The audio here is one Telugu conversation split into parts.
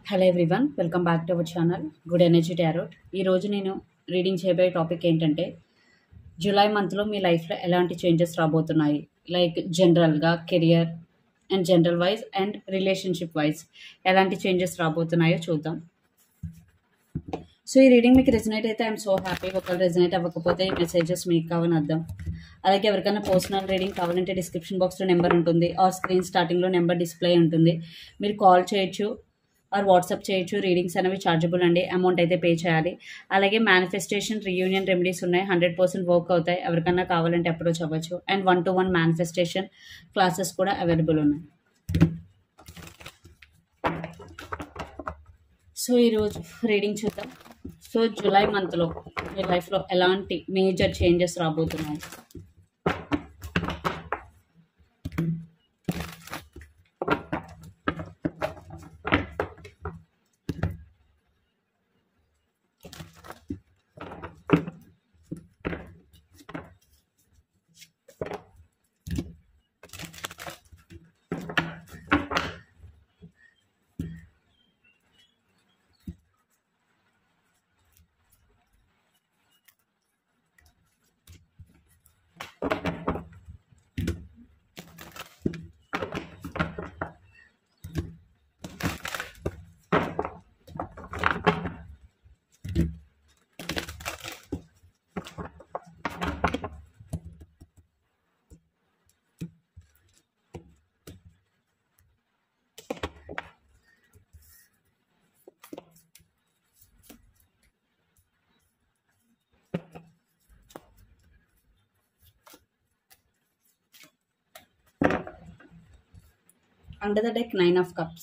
Hello everyone, welcome back to our channel good energy tarot. ఈరోజు నేను రీడింగ్ చేయబోయే టాపిక్ ఏంటంటే, జూలై మంత్లో మీ లైఫ్లో ఎలాంటి చేంజెస్ రాబోతున్నాయి, లైక్ జనరల్గా career and general wise and relationship wise ఎలాంటి చేంజెస్ రాబోతున్నాయో చూద్దాం. సో ఈ రీడింగ్ మీకు రెజనేట్ అయితే ఐఎమ్ సో హ్యాపీ. ఒకవేళ రెజనేట్ అవ్వకపోతే ఈ మెసేజెస్ మీకు కావని అర్థం. అలాగే ఎవరికైనా పర్సనల్ రీడింగ్ కావాలంటే డిస్క్రిప్షన్ బాక్స్లో నెంబర్ ఉంటుంది, ఆర్ స్క్రీన్ స్టార్టింగ్లో నెంబర్ డిస్ప్లే ఉంటుంది. మీరు కాల్ చేయొచ్చు ఆర్ వాట్సాప్ చేయొచ్చు. రీడింగ్స్ అనేవి ఛార్జబుల్ అండి, అమౌంట్ అయితే పే చేయాలి. అలాగే మేనిఫెస్టేషన్, రీయూనియన్ రెమెడీస్ ఉన్నాయి, 100% వర్క్ అవుతాయి. ఎవరికన్నా కావాలంటే అప్రోచ్ అవ్వచ్చు. అండ్ 1-to-1 మేనిఫెస్టేషన్ క్లాసెస్ కూడా అవైలబుల్ ఉన్నాయి. సో ఈరోజు రీడింగ్ చూద్దాం. సో జూలై మంత్లో మీ లైఫ్లో ఎలాంటి మేజర్ చేంజెస్ రాబోతున్నాయి. Under the deck, 9 of Cups.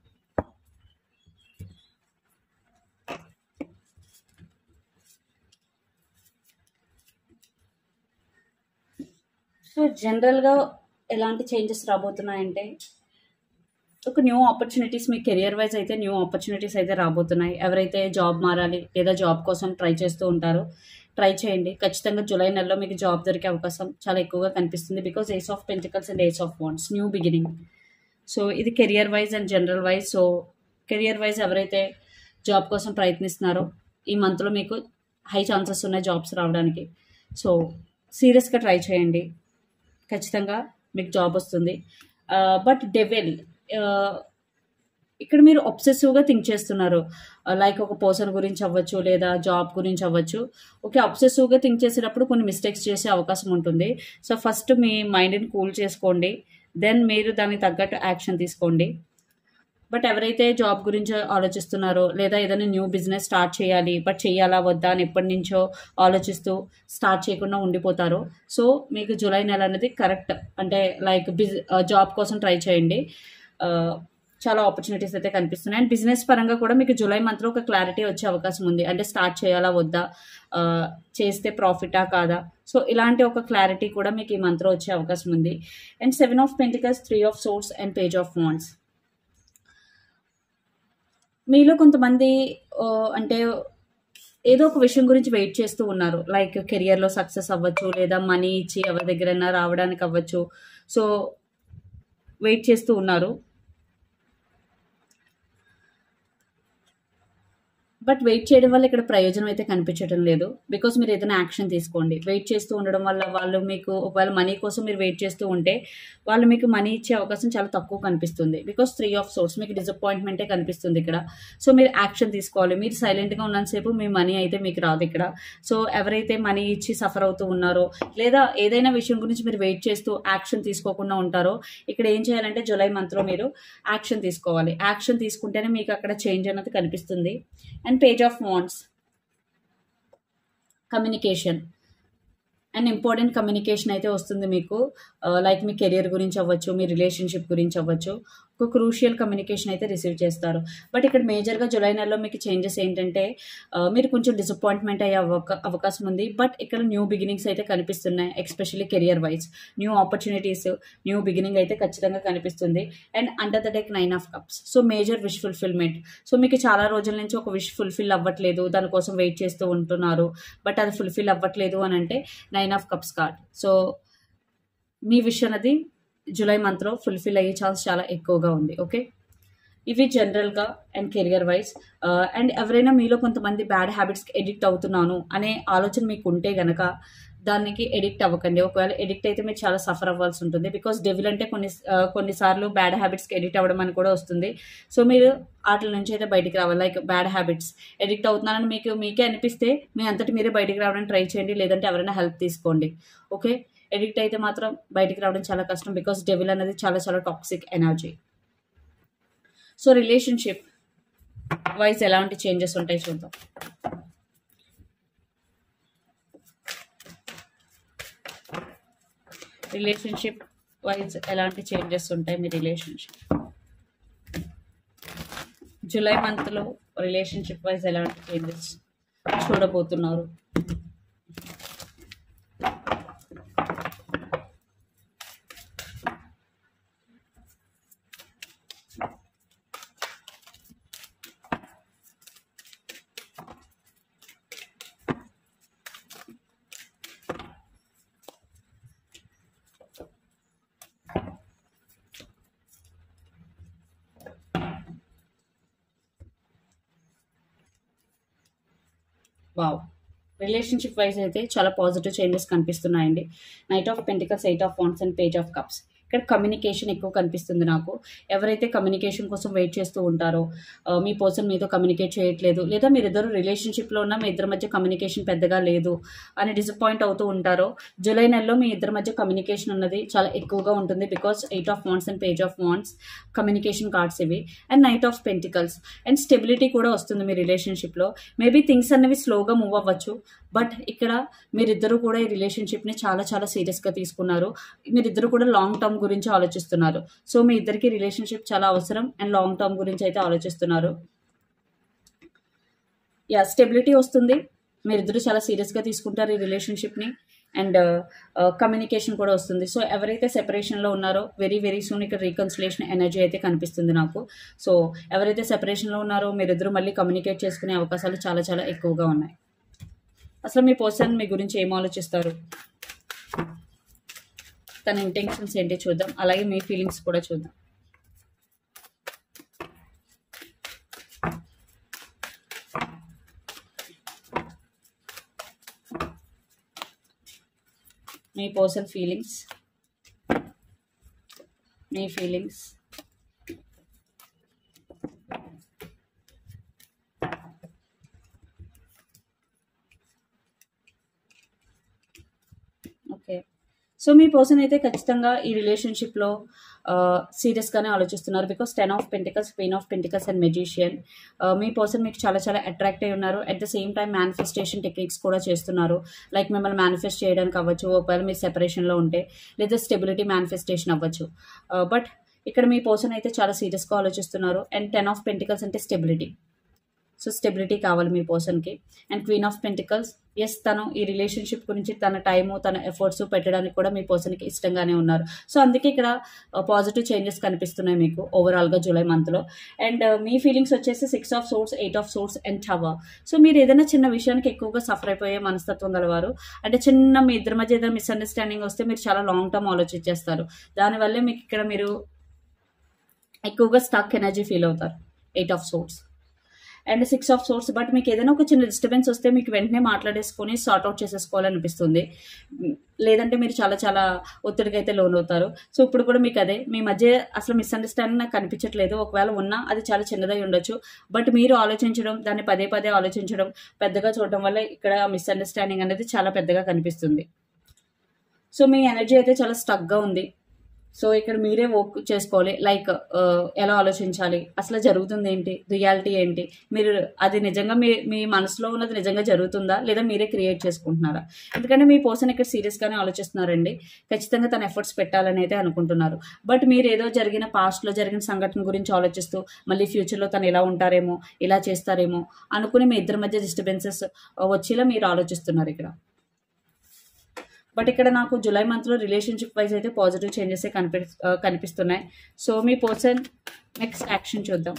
So జనరల్గా ఎలాంటి చేంజెస్ రాబోతున్నాయంటే, ఒక న్యూ ఆపర్చునిటీస్ మీ కెరియర్ వైజ్ అయితే న్యూ ఆపర్చునిటీస్ అయితే రాబోతున్నాయి. ఎవరైతే జాబ్ మారాలి లేదా జాబ్ కోసం ట్రై చేస్తూ ఉంటారో ట్రై చేయండి. ఖచ్చితంగా జూలై నెలలో మీకు జాబ్ దొరికే అవకాశం చాలా ఎక్కువగా కనిపిస్తుంది. Because ace of pentacles and ace of wands, new beginning. So ఇది career wise and general wise. So career wise ఎవరైతే జాబ్ కోసం ప్రయత్నిస్తున్నారో ఈ మంత్లో మీకు హై ఛాన్సెస్ ఉన్నాయి జాబ్స్ రావడానికి. సో సీరియస్గా ట్రై చేయండి, ఖచ్చితంగా మీకు జాబ్ వస్తుంది. బట్ డెవిల్, ఇక్కడ మీరు అబ్సెసివ్గా థింక్ చేస్తున్నారు. లైక్ ఒక పర్సన్ గురించి అవ్వచ్చు లేదా జాబ్ గురించి అవ్వచ్చు. ఓకే, అబ్సెసివ్గా థింక్ చేసేటప్పుడు కొన్ని మిస్టేక్స్ చేసే అవకాశం ఉంటుంది. సో ఫస్ట్ మీ మైండ్ని కూల్ చేసుకోండి, దెన్ మీరు దానికి తగ్గట్టు యాక్షన్ తీసుకోండి. బట్ ఎవరైతే జాబ్ గురించి ఆలోచిస్తున్నారో లేదా ఏదైనా న్యూ బిజినెస్ స్టార్ట్ చేయాలి బట్ చేయాలా వద్దా అని ఎప్పటి నుంచో ఆలోచిస్తూ స్టార్ట్ చేయకుండా ఉండిపోతారో, సో మీకు జూలై నెల అనేది కరెక్ట్. అంటే లైక్ జాబ్ కోసం ట్రై చేయండి, చాలా ఆపర్చునిటీస్ అయితే కనిపిస్తున్నాయి. అండ్ బిజినెస్ పరంగా కూడా మీకు జూలై మంత్లో ఒక క్లారిటీ వచ్చే అవకాశం ఉంది. అంటే స్టార్ట్ చేయాలా వద్దా, చేస్తే ప్రాఫిటా కాదా, సో ఇలాంటి ఒక క్లారిటీ కూడా మీకు ఈ మంత్లో వచ్చే అవకాశం ఉంది. And 7 of Pentacles, 3 of Swords and Page of Wands. మీలో కొంతమంది అంటే ఏదో ఒక విషయం గురించి వెయిట్ చేస్తూ ఉన్నారు. లైక్ కెరియర్లో సక్సెస్ అవ్వచ్చు లేదా మనీ ఇచ్చి ఎవరి దగ్గరైనా రావడానికి అవ్వచ్చు. సో వెయిట్ చేస్తూ ఉన్నారు. బట్ వెయిట్ చేయడం వల్ల ఇక్కడ ప్రయోజనం అయితే కనిపించడం లేదు. బికాస్ మీరు ఏదైనా యాక్షన్ తీసుకోండి. వెయిట్ చేస్తూ ఉండడం వల్ల వాళ్ళు మీకు ఒకవేళ మనీ కోసం మీరు వెయిట్ చేస్తూ ఉంటే వాళ్ళు మీకు మనీ ఇచ్చే అవకాశం చాలా తక్కువ కనిపిస్తుంది. బికాస్ 3 of Swords మీకు డిసప్పాయింట్మెంటే కనిపిస్తుంది ఇక్కడ. సో మీరు యాక్షన్ తీసుకోవాలి. మీరు సైలెంట్గా ఉన్నంతసేపు మీ మనీ అయితే మీకు రాదు ఇక్కడ. సో ఎవరైతే మనీ ఇచ్చి సఫర్ అవుతూ ఉన్నారో లేదా ఏదైనా విషయం గురించి మీరు వెయిట్ చేస్తూ యాక్షన్ తీసుకోకుండా ఉంటారో, ఇక్కడ ఏం చేయాలంటే జూలై మంత్లో మీరు యాక్షన్ తీసుకోవాలి. యాక్షన్ తీసుకుంటేనే మీకు అక్కడ చేంజ్ అనేది కనిపిస్తుంది. And Page of Wands, communication and important communication అయితే వస్తుంది మీకు. లైక్ మీ కెరియర్ గురించి అవ్వచ్చు, మీ రిలేషన్షిప్ గురించి అవ్వచ్చు. ఒక క్రూషియల్ కమ్యూనికేషన్ అయితే రిసీవ్ చేస్తారు. బట్ ఇక్కడ మేజర్గా జూలై నెలలో మీకు చేంజెస్ ఏంటంటే, మీరు కొంచెం డిసప్పాయింట్మెంట్ అయ్యే అవకాశం ఉంది. బట్ ఇక్కడ న్యూ బిగినింగ్స్ అయితే కనిపిస్తున్నాయి. Especially career wise new opportunities, new beginning అయితే ఖచ్చితంగా కనిపిస్తుంది. And under the deck 9 of Cups. So major wish fulfilment. So మీకు చాలా రోజుల నుంచి ఒక విష్ ఫుల్ఫిల్ అవ్వట్లేదు, దానికోసం వెయిట్ చేస్తూ ఉంటున్నారు, బట్ అది ఫుల్ఫిల్ అవ్వట్లేదు అని అంటే 9 of Cups కార్డ్. సో మీ విష్ అనేది జూలై మంత్లో ఫుల్ఫిల్ అయ్యే ఛాన్స్ చాలా ఎక్కువగా ఉంది. ఓకే, ఇవి జనరల్గా అండ్ కెరియర్ వైజ్. అండ్ ఎవరైనా మీలో కొంతమంది బ్యాడ్ హ్యాబిట్స్కి ఎడిక్ట్ అవుతున్నాను అనే ఆలోచన మీకు ఉంటే గనక దానికి ఎడిక్ట్ అవ్వకండి. ఒకవేళ ఎడిక్ట్ అయితే మీరు చాలా సఫర్ అవ్వాల్సి ఉంటుంది. బికాస్ డెవిల్ అంటే కొన్నిసార్లు బ్యాడ్ హ్యాబిట్స్కి ఎడిక్ట్ అవ్వడం అని కూడా వస్తుంది. సో మీరు వాటి నుంచి అయితే బయటికి రావాలి. లైక్ బ్యాడ్ హ్యాబిట్స్ ఎడిక్ట్ అవుతున్నానని మీకే అనిపిస్తే మీ అంతటి మీరే బయటికి రావడానికి ట్రై చేయండి. లేదంటే ఎవరైనా హెల్ప్ తీసుకోండి. ఓకే, ఎడిక్ట్ అయితే మాత్రం బయటికి రావడం చాలా కష్టం. బికాస్ డెవిల్ అనేది చాలా చాలా toxic energy. So relationship wise ఎలాంటి చేంజెస్ ఉంటాయి చూద్దాం. రిలేషన్షిప్ వైజ్ ఎలాంటి చేంజెస్ ఉంటాయి మీ రిలేషన్షిప్ జూలై మంత్లో? రిలేషన్షిప్ వైజ్ ఎలాంటి చేంజెస్ చూడబోతున్నారు? వావ్, రిలేషన్షిప్ వైజ్ అయితే చాలా పాజిటివ్ చేంజెస్ కనిపిస్తున్నాయండి. Knight of pentacles, 8 of wands and page of cups. ఇక్కడ కమ్యూనికేషన్ ఎక్కువ కనిపిస్తుంది నాకు. ఎవరైతే కమ్యూనికేషన్ కోసం వెయిట్ చేస్తూ ఉంటారో, మీ పర్సన్ మీతో కమ్యూనికేట్ చేయట్లేదు, లేదా మీరిద్దరు రిలేషన్షిప్లో ఉన్న మీ ఇద్దరి మధ్య కమ్యూనికేషన్ పెద్దగా లేదు అని డిసప్పాయింట్ అవుతూ ఉంటారో, జూలై నెలలో మీ ఇద్దరి మధ్య కమ్యూనికేషన్ ఉన్నది చాలా ఎక్కువగా ఉంటుంది. Because 8 of wands and page of wands communication cards ఇవి. And knight of pentacles and stability కూడా వస్తుంది మీ రిలేషన్షిప్లో. మేబీ థింగ్స్ అనేవి స్లోగా మూవ్ అవ్వచ్చు, బట్ ఇక్కడ మీరిద్దరూ కూడా ఈ రిలేషన్షిప్ని చాలా చాలా సీరియస్గా తీసుకున్నారు. మీరిద్దరు కూడా లాంగ్ టర్మ్ గురించి ఆలోచిస్తున్నారు. సో మీ ఇద్దరికి రిలేషన్షిప్ చాలా అవసరం అండ్ లాంగ్ టర్మ్ గురించి అయితే ఆలోచిస్తున్నారు. స్టెబిలిటీ వస్తుంది. మీరిద్దరు చాలా సీరియస్గా తీసుకుంటారు ఈ రిలేషన్షిప్ని. అండ్ కమ్యూనికేషన్ కూడా వస్తుంది. సో ఎవరైతే సెపరేషన్లో ఉన్నారో వెరీ వెరీ సూన్ ఇక్కడ రీకన్సిలేషన్ ఎనర్జీ అయితే కనిపిస్తుంది నాకు. సో ఎవరైతే సెపరేషన్లో ఉన్నారో మీరిద్దరు మళ్ళీ కమ్యూనికేట్ చేసుకునే అవకాశాలు చాలా చాలా ఎక్కువగా ఉన్నాయి. అసలు మీ పర్సన్ మీ గురించి ఏం ఆలోచిస్తారు, తన ఇంటెన్షన్స్ ఏంటి చూద్దాం. అలాగే మీ ఫీలింగ్స్ కూడా చూద్దాం. మీ పర్సన్ ఫీలింగ్స్, మీ ఫీలింగ్స్. ఓకే, సో మీ పర్సన్ అయితే ఖచ్చితంగా ఈ రిలేషన్షిప్లో సీరియస్గానే ఆలోచిస్తున్నారు. Because 10 of pentacles, queen of pentacles and magician. మీ పర్సన్ మీకు చాలా చాలా అట్రాక్ట్ అయి ఉన్నారు. At the same time manifestation techniques కూడా చేస్తున్నారు. లైక్ మిమ్మల్ని మేనిఫెస్ట్ చేయడానికి అవ్వచ్చు, ఒకవేళ మీరు సెపరేషన్లో ఉంటే, లేదా స్టెబిలిటీ మేనిఫెస్టేషన్ అవ్వచ్చు. బట్ ఇక్కడ మీ పర్సన్ అయితే చాలా సీరియస్గా ఆలోచిస్తున్నారు. అండ్ 10 ఆఫ్ పెంటికల్స్ అంటే స్టెబిలిటీ. సో స్టెబిలిటీ కావాలి మీ పర్సన్కి. And queen of pentacles, yes తను ఈ రిలేషన్షిప్ గురించి తన టైము తన ఎఫర్ట్స్ పెట్టడానికి కూడా మీ పర్సన్కి ఇష్టంగానే ఉన్నారు. సో అందుకే ఇక్కడ పాజిటివ్ చేంజెస్ కనిపిస్తున్నాయి మీకు ఓవరాల్గా జూలై మంత్లో. అండ్ మీ ఫీలింగ్స్ వచ్చేసి 6 of swords, 8 of swords and tower. So మీరు ఏదైనా చిన్న విషయానికి ఎక్కువగా సఫర్ అయిపోయే మనస్తత్వం గలవారు. అంటే చిన్న మీ ఇద్దరి మధ్య ఏదైనా మిస్అండర్స్టాండింగ్ వస్తే మీరు చాలా లాంగ్ టర్మ్ ఆలోచించేస్తారు. దానివల్లే మీకు ఇక్కడ మీరు ఎక్కువగా స్టక్ ఎనర్జీ ఫీల్ అవుతారు. 8 of swords and 6 of swords. But మీకు ఏదైనా ఒక చిన్న డిస్టర్బెన్స్ వస్తే మీకు వెంటనే మాట్లాడేసుకొని సార్ట్ అవుట్ చేసేసుకోవాలనిపిస్తుంది. లేదంటే మీరు చాలా చాలా ఒత్తిడికి అయితే లోన్ అవుతారు. సో ఇప్పుడు కూడా మీకు అదే, మీ మధ్య అసలు మిస్అండర్స్టాండింగ్ నాకు కనిపించట్లేదు. ఒకవేళ ఉన్నా అది చాలా చిన్నదై ఉండొచ్చు. బట్ మీరు ఆలోచించడం, దాన్ని పదే పదే ఆలోచించడం, పెద్దగా చూడడం వల్ల ఇక్కడ మిస్అండర్స్టాండింగ్ అనేది చాలా పెద్దగా కనిపిస్తుంది. సో మీ ఎనర్జీ అయితే చాలా స్టక్గా ఉంది. సో ఇక్కడ మీరే వర్క్ చేసుకోవాలి. లైక్ ఎలా ఆలోచించాలి, అసలు జరుగుతుంది ఏంటి, రియాలిటీ ఏంటి, మీరు అది నిజంగా మీ మనసులో ఉన్నది నిజంగా జరుగుతుందా, లేదా మీరే క్రియేట్ చేసుకుంటున్నారా? ఎందుకంటే మీ పర్సన్ ఇక్కడ సీరియస్గానే ఆలోచిస్తున్నారండి. ఖచ్చితంగా తన ఎఫర్ట్స్ పెట్టాలని అయితే అనుకుంటున్నారు. బట్ మీరు ఏదో జరిగిన పాస్ట్లో జరిగిన సంఘటన గురించి ఆలోచిస్తూ మళ్ళీ ఫ్యూచర్లో తను ఎలా ఉంటారేమో, ఇలా చేస్తారేమో అనుకుని మీ ఇద్దరి మధ్య డిస్టర్బెన్సెస్ వచ్చేలా మీరు ఆలోచిస్తున్నారు ఇక్కడ. బట్ ఇక్కడ నాకు జూలై మంత్లో రిలేషన్షిప్ వైజ్ అయితే పాజిటివ్ చేంజెస్ కనిపిస్తున్నాయి. సో మీ పర్సన్ నెక్స్ట్ యాక్షన్ చూద్దాం.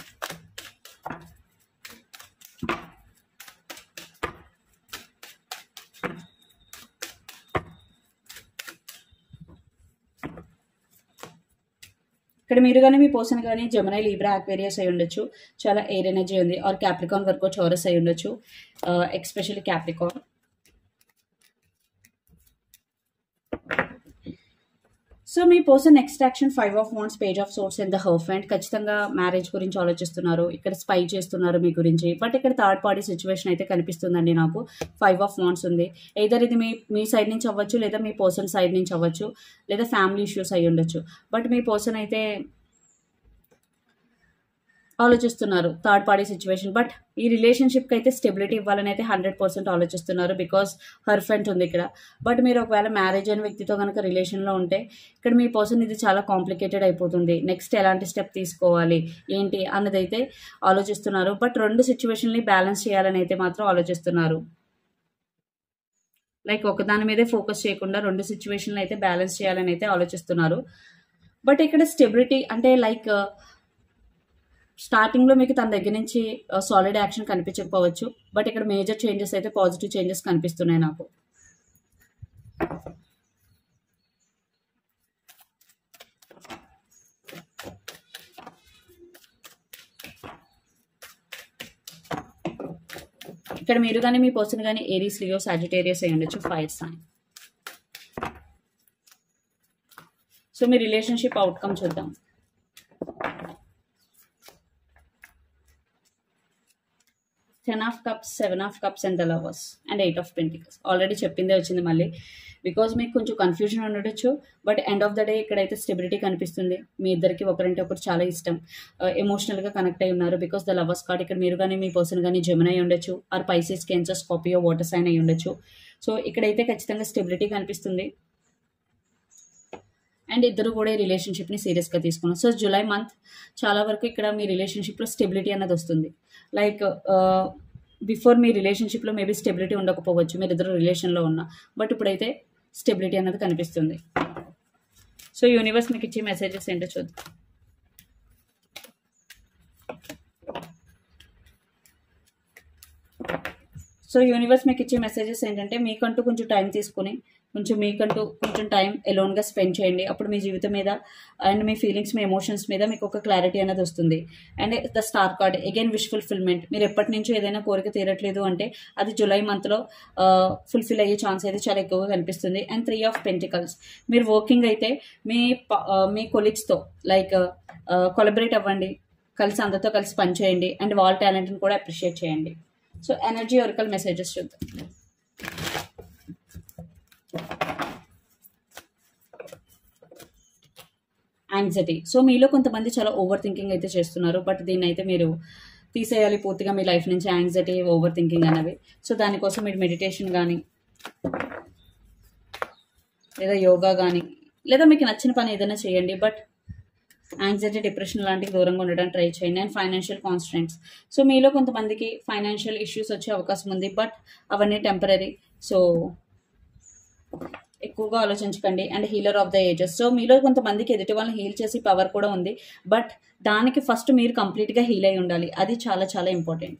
ఇక్కడ మీరు కానీ మీ పర్సన్ కానీ జెమినీ, లిబ్రా, అక్వేరియస్ అయి ఉండొచ్చు. చాలా ఎయిర్ ఎనర్జీ ఉంది. ఆర్ క్యాప్రికాన్ వర్కో చౌరస్ అయి ఉండొచ్చు. Especially Capricorn. సో మీ person next action 5 of wands, page of swords and the hierophant. ఖచ్చితంగా మ్యారేజ్ గురించి ఆలోచిస్తున్నారు. ఇక్కడ స్పై చేస్తున్నారు మీ గురించి. బట్ ఇక్కడ థర్డ్ పార్టీ సిచ్యువేషన్ అయితే కనిపిస్తుందండి నాకు. 5 ఆఫ్ వాండ్స్ ఉంది. ఎయిదర్ ఇది మీ సైడ్ నుంచి అవ్వచ్చు, లేదా మీ పర్సన్ సైడ్ నుంచి అవ్వచ్చు, లేదా ఫ్యామిలీ ఇష్యూస్ అయి ఉండొచ్చు. బట్ మీ పర్సన్ అయితే ఆలోచిస్తున్నారు థర్డ్ పార్టీ సిచ్యువేషన్. బట్ ఈ రిలేషన్షిప్కి అయితే స్టెబిలిటీ ఇవ్వాలని అయితే 100% ఆలోచిస్తున్నారు. బికాస్ హర్ఫెంట్ ఉంది ఇక్కడ. బట్ మీరు ఒకవేళ మ్యారేజ్ అయిన వ్యక్తితో కనుక రిలేషన్లో ఉంటే ఇక్కడ మీ పర్సన్ ఇది చాలా కాంప్లికేటెడ్ అయిపోతుంది. నెక్స్ట్ ఎలాంటి స్టెప్ తీసుకోవాలి ఏంటి అన్నది అయితే ఆలోచిస్తున్నారు. బట్ 2 సిచ్యువేషన్ని బ్యాలెన్స్ చేయాలని అయితే మాత్రం ఆలోచిస్తున్నారు. లైక్ ఒకదాని మీదే ఫోకస్ చేయకుండా 2 సిచ్యువేషన్లు అయితే బ్యాలెన్స్ చేయాలని అయితే ఆలోచిస్తున్నారు. బట్ ఇక్కడ స్టెబిలిటీ అంటే లైక్ స్టార్టింగ్లో మీకు తన దగ్గర నుంచి సాలిడ్ యాక్షన్ కనిపించకపోవచ్చు. బట్ ఇక్కడ మేజర్ చేంజెస్ అయితే పాజిటివ్ చేంజెస్ కనిపిస్తున్నాయి నాకు. ఇక్కడ మీరు కానీ మీ పర్సన్ కానీ ఏరీస్, లియో, సాజిటేరియస్ అయి ఉండొచ్చు. Fire sign. సో మీ రిలేషన్షిప్ అవుట్కమ్ చూద్దాం. 10 of cups, 7 of cups and the lovers and 8 of pentacles. Already చెప్పిందే వచ్చింది మళ్ళీ. బికాజ్ మీకు కొంచెం కన్ఫ్యూజన్ ఉండొచ్చు. But end of the day ఇక్కడైతే స్టెబిలిటీ కనిపిస్తుంది. మీ ఇద్దరికి ఒకరంటే ఒకరు చాలా ఇష్టం. ఎమోషనల్గా కనెక్ట్ అయి ఉన్నారు. బికాస్ ద లవర్స్ కార్డ్ ఇక్కడ మీరు కానీ మీ పర్సన్ కానీ జెమినీ అయి ఉండొచ్చు, or Pisces, Cancer, Scorpio, water sign అయి ఉండొచ్చు. సో ఇక్కడైతే ఖచ్చితంగా స్టెబిలిటీ కనిపిస్తుంది. అండ్ ఇద్దరు కూడా ఈ రిలేషన్షిప్ని సీరియస్గా తీసుకున్నారు. సో జూలై మంత్ చాలా వరకు ఇక్కడ మీ రిలేషన్షిప్లో స్టెబిలిటీ అన్నది వస్తుంది. లైక్ బిఫోర్ మీ రిలేషన్షిప్లో మేబీ స్టెబిలిటీ ఉండకపోవచ్చు, మీరు ఇద్దరు రిలేషన్లో ఉన్నా. బట్ ఇప్పుడైతే స్టెబిలిటీ అన్నది కనిపిస్తుంది. సో యూనివర్స్ మీకు ఇచ్చే మెసేజెస్ ఏంటో చూద్దాం. సో యూనివర్స్ మీకు ఇచ్చే మెసేజెస్ ఏంటంటే మీకంటూ కొంచెం టైం తీసుకుని మీకంటూ కొంచెం టైం ఎలోన్గా స్పెండ్ చేయండి. అప్పుడు మీ జీవితం మీద అండ్ మీ ఫీలింగ్స్, మీ ఎమోషన్స్ మీద మీకు ఒక క్లారిటీ అనేది వస్తుంది. And the star card again wish fulfilment. మీరు ఎప్పటి నుంచో ఏదైనా కోరిక తీరట్లేదు అంటే అది జూలై మంత్లో ఫుల్ఫిల్ అయ్యే ఛాన్స్ అయితే చాలా ఎక్కువగా కనిపిస్తుంది. And 3 of pentacles. మీరు వర్కింగ్ అయితే మీ కొలీగ్స్తో లైక్ కొలబరేట్ అవ్వండి, కలిసి అందరితో కలిసి పనిచేయండి. అండ్ వాళ్ళ టాలెంట్ని కూడా అప్రిషియేట్ చేయండి. సో ఎనర్జీ ఒరికల్ మెసేజెస్ చూద్దాం. యాంగ్జైటీ. సో మీలో కొంతమంది చాలా ఓవర్ థింకింగ్ అయితే చేస్తున్నారు. బట్ దీన్ని అయితే మీరు తీసేయాలి పూర్తిగా మీ లైఫ్ నుంచి, యాంగ్జైటీ, ఓవర్ థింకింగ్ అనేవి. సో దానికోసం మీరు మెడిటేషన్ కానీ లేదా యోగా కానీ లేదా మీకు నచ్చిన పని ఏదైనా చేయండి. బట్ యాంగ్జైటీ, డిప్రెషన్ లాంటివి దూరంగా ఉండడానికి ట్రై చేయండి. And financial constants. సో మీలో కొంతమందికి ఫైనాన్షియల్ ఇష్యూస్ వచ్చే అవకాశం ఉంది. బట్ అవన్నీ టెంపరీ. సో ఎక్కువగా ఆలోచించకండి. And healer of the ages. So మీలో కొంతమందికి ఎదుటి వాళ్ళని హీల్ చేసి పవర్ కూడా ఉంది. బట్ దానికి ఫస్ట్ మీరు కంప్లీట్గా హీల్ అయి ఉండాలి. అది చాలా చాలా important.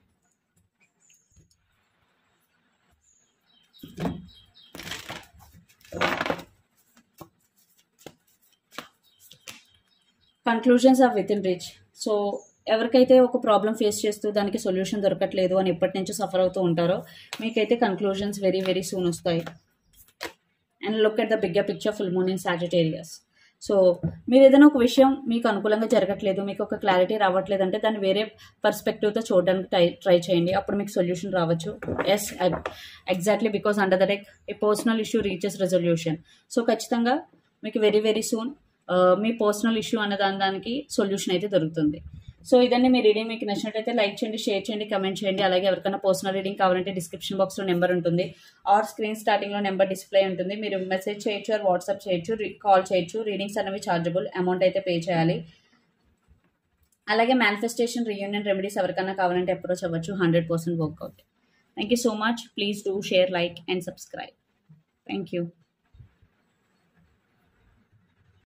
Conclusions are within reach. So ఎవరికైతే ఒక ప్రాబ్లం ఫేస్ చేస్తూ దానికి సొల్యూషన్ దొరకట్లేదు అని ఎప్పటి నుంచో సఫర్ అవుతూ ఉంటారో మీకైతే కన్క్లూజన్స్ వెరీ వెరీ సూన్ వస్తాయి. And look at the bigger picture, full moon in Sagittarius. So మీరు ఏదైనా ఒక విషయం మీకు అనుకూలంగా జరగట్లేదు, మీకు ఒక క్లారిటీ రావట్లేదు అంటే దాన్ని వేరే పర్స్పెక్టివ్తో చూడడానికి ట్రై చేయండి. అప్పుడు మీకు సొల్యూషన్ రావచ్చు. Yes, exactly. Because under the deck a personal issue reaches resolution. So ఖచ్చితంగా మీకు వెరీ వెరీ సూన్ మీ పర్సనల్ ఇష్యూ అన్న దానికి సొల్యూషన్ అయితే దొరుకుతుంది. సో ఇదన్నీ మీ రీడింగ్ మీకు నచ్చినట్టయితే లైక్ చేయండి, షేర్ చేయండి, కమెంట్ చేయండి. అలాగే ఎవరికైనా పర్సనల్ రీడింగ్ కావాలంటే డిస్క్రిప్షన్ బాక్స్లో నెంబర్ ఉంటుంది, ఆర్ స్క్రీన్ స్టార్టింగ్లో నెంబర్ డిస్ప్లే ఉంటుంది. మీరు మెసేజ్ చేయొచ్చు, ఆర్ వాట్సాప్ చేయొచ్చు, కాల్ చేయొచ్చు. రీడింగ్స్ అనేవి ఛార్జబుల్, అమౌంట్ అయితే పే చేయాలి. అలాగే మేనిఫెస్టేషన్, రీయూనియన్ రెమెడీస్ ఎవరికైనా కావాలంటే అప్రోచ్ అవ్వచ్చు. 100% work out. Thank you so much. Please do share, like and subscribe. Thank you.